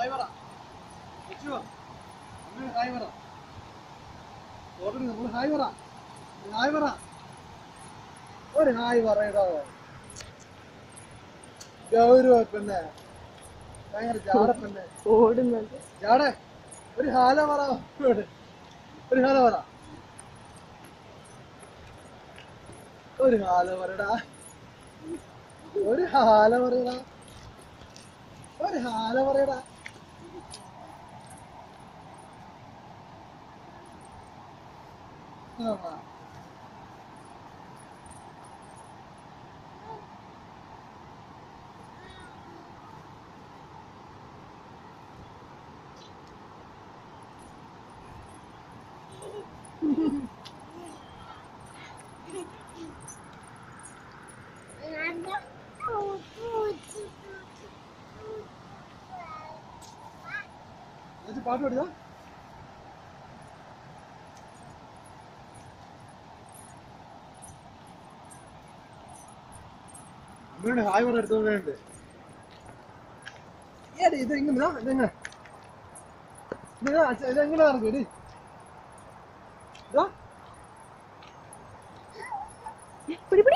Hi പറ. Hi പറ. നമ്മൾ ഹായ് പറ. ഹായ് പറ. ഒരു ഹായ് പറയടോ. ഗൗരവ പെണ്ണെ, ഭയങ്കര ജാട പെണ്ണെ. ഓടുന്നത് ജാടേ, ഒരു ഹാല പറ. ഒരു ഹാല പറ. ഒരു ഹാല പറയടാ. ഒരു ഹാല പറയടാ. ഒരു ഹാല പറയടാ. ആ പാട്ട് പാടിയാ. അമ്മയുടെ ഹായ് പറ എടുത്തോണ്ട്. ഏടി ഇതെങ്ങനാ ഇതെങ്ങനെ ഇതെങ്ങനെ ഇറങ്ങി പിടി